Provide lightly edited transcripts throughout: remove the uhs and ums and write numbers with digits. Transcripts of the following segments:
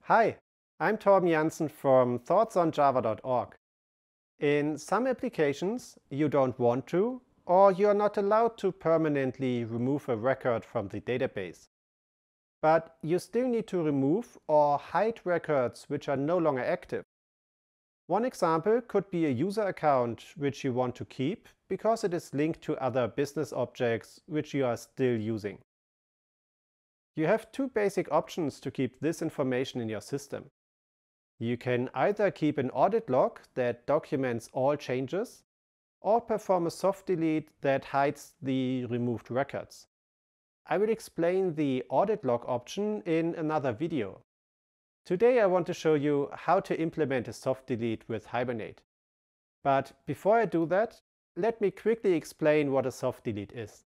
Hi, I'm Torben Janssen from thoughtsonjava.org. In some applications, you don't want to, or you're not allowed to permanently remove a record from the database. But you still need to remove or hide records which are no longer active. One example could be a user account which you want to keep because it is linked to other business objects which you are still using. You have two basic options to keep this information in your system. You can either keep an audit log that documents all changes, or perform a soft delete that hides the removed records. I will explain the audit log option in another video. Today I want to show you how to implement a soft delete with Hibernate. But before I do that, let me quickly explain what a soft delete is.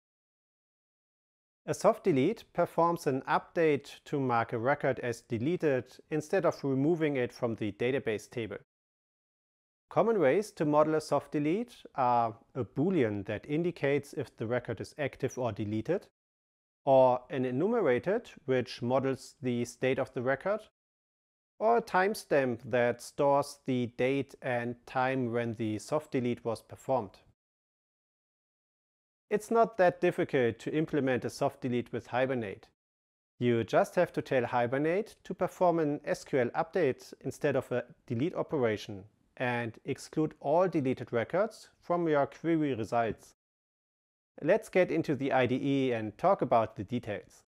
A soft delete performs an update to mark a record as deleted instead of removing it from the database table. Common ways to model a soft delete are a boolean that indicates if the record is active or deleted, or an enumerated which models the state of the record, or a timestamp that stores the date and time when the soft delete was performed. It's not that difficult to implement a soft delete with Hibernate. You just have to tell Hibernate to perform an SQL update instead of a delete operation and exclude all deleted records from your query results. Let's get into the IDE and talk about the details.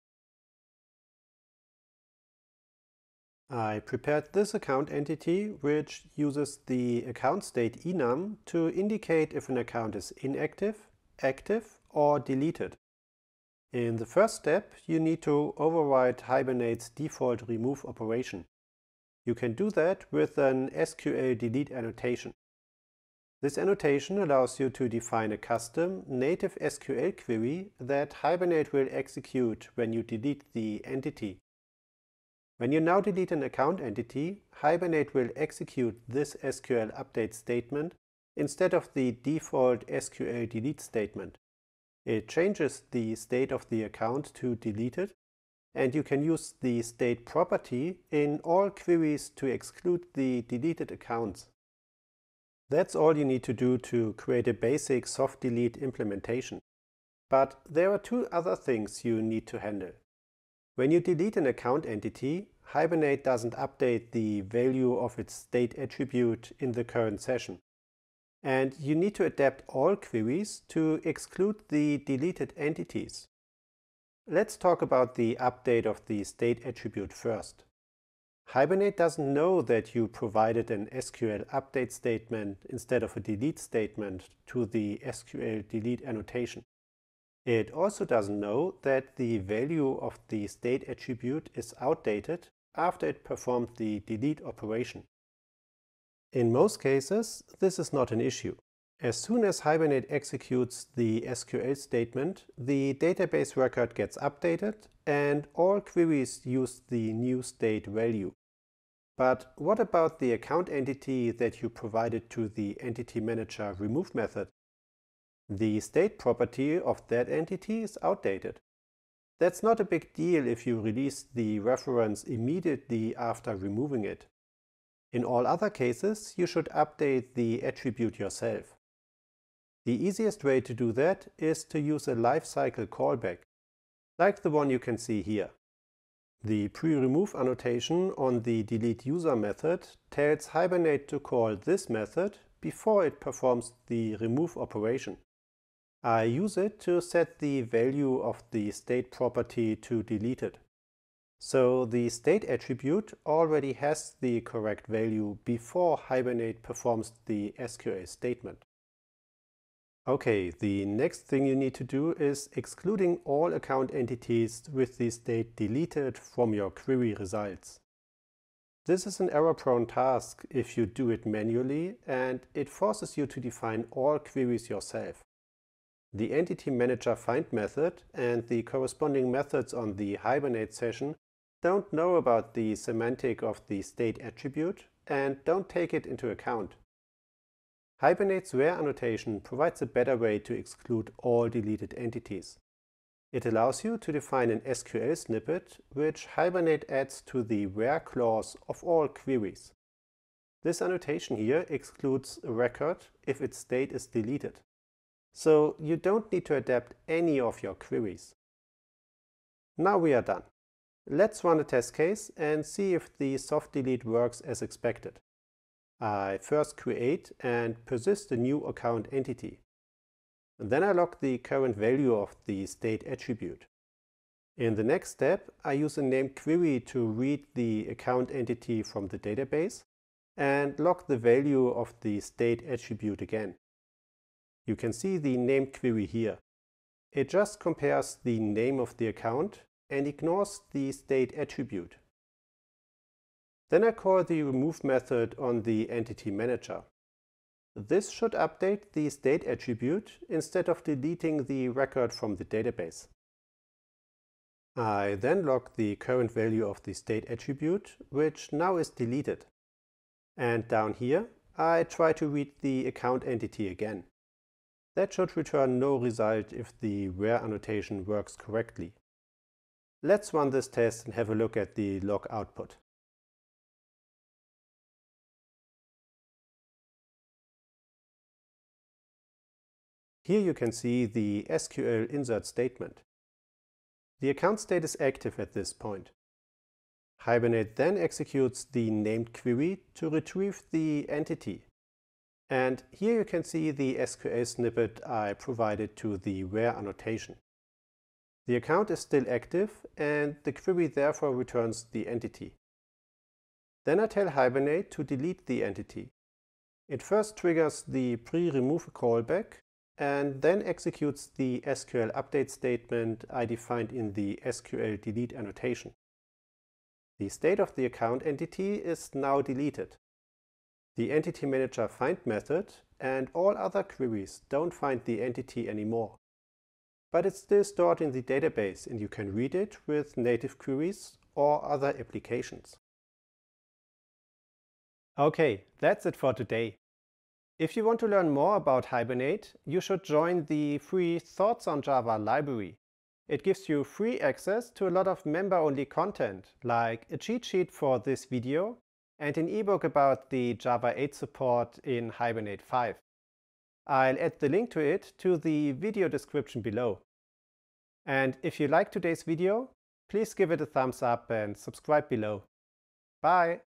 I prepared this account entity which uses the account state enum to indicate if an account is inactive, active, or deleted. In the first step, you need to override Hibernate's default remove operation. You can do that with an SQL delete annotation. This annotation allows you to define a custom native SQL query that Hibernate will execute when you delete the entity. When you now delete an account entity, Hibernate will execute this SQL update statement instead of the default SQL delete statement. It changes the state of the account to deleted, and you can use the state property in all queries to exclude the deleted accounts. That's all you need to do to create a basic soft delete implementation. But there are two other things you need to handle. When you delete an account entity, Hibernate doesn't update the value of its state attribute in the current session. And you need to adapt all queries to exclude the deleted entities. Let's talk about the update of the state attribute first. Hibernate doesn't know that you provided an SQL update statement instead of a delete statement to the SQL delete annotation. It also doesn't know that the value of the state attribute is outdated after it performed the delete operation. In most cases, this is not an issue. As soon as Hibernate executes the SQL statement, the database record gets updated and all queries use the new state value. But what about the account entity that you provided to the entity manager remove method? The state property of that entity is outdated. That's not a big deal if you release the reference immediately after removing it. In all other cases, you should update the attribute yourself. The easiest way to do that is to use a lifecycle callback, like the one you can see here. The pre-remove annotation on the delete user method tells Hibernate to call this method before it performs the remove operation. I use it to set the value of the state property to deleted. So the state attribute already has the correct value before Hibernate performs the SQL statement. Okay, the next thing you need to do is excluding all account entities with the state deleted from your query results. This is an error-prone task if you do it manually, and it forces you to define all queries yourself. The entity manager find method and the corresponding methods on the Hibernate session don't know about the semantic of the state attribute and don't take it into account. Hibernate's where annotation provides a better way to exclude all deleted entities. It allows you to define an SQL snippet which Hibernate adds to the where clause of all queries. This annotation here excludes a record if its state is deleted. So you don't need to adapt any of your queries. Now we are done. Let's run a test case and see if the soft delete works as expected. I first create and persist a new account entity. And then I log the current value of the state attribute. In the next step, I use a named query to read the account entity from the database and log the value of the state attribute again. You can see the named query here. It just compares the name of the account and ignores the state attribute. Then I call the remove method on the entity manager. This should update the state attribute instead of deleting the record from the database. I then log the current value of the state attribute, which now is deleted. And down here, I try to read the account entity again. That should return no result if the where annotation works correctly. Let's run this test and have a look at the log output. Here you can see the SQL insert statement. The account state is active at this point. Hibernate then executes the named query to retrieve the entity. And here you can see the SQL snippet I provided to the where annotation. The account is still active and the query therefore returns the entity. Then I tell Hibernate to delete the entity. It first triggers the pre-remove callback and then executes the SQL update statement I defined in the SQL delete annotation. The state of the account entity is now deleted. The entity manager find method and all other queries don't find the entity anymore. But it's still stored in the database and you can read it with native queries or other applications. Okay, that's it for today. If you want to learn more about Hibernate, you should join the free Thoughts on Java library. It gives you free access to a lot of member-only content, like a cheat sheet for this video and an ebook about the Java 8 support in Hibernate 5. I'll add the link to it to the video description below. And if you liked today's video, please give it a thumbs up and subscribe below. Bye!